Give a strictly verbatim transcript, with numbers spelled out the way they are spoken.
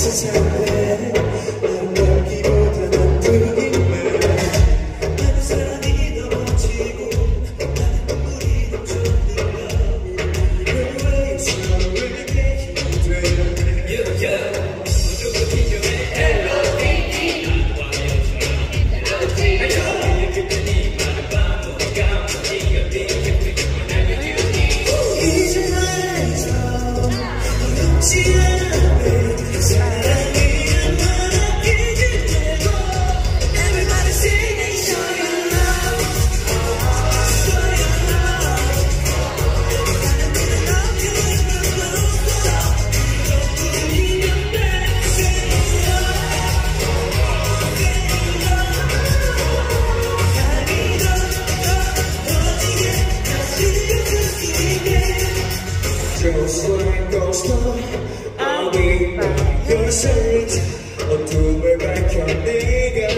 세상에 아름답기보다 나쁘기만 많은 사랑이 넘어지고 나는 눈물이 넘쳐들어 우리를 위해서 왜 이렇게 힘들어 누구 비교해 엘로디 엘로디 그때 말을 봐도 감동이가 되게 이제 말해줘 어렵지 않아 사랑이 얼마나 기대되고 Everybody singing show your love show your love 나는 믿는 어깨 이런 내 Just like a star, I'll be by your side. 어둠을 밝혀 네가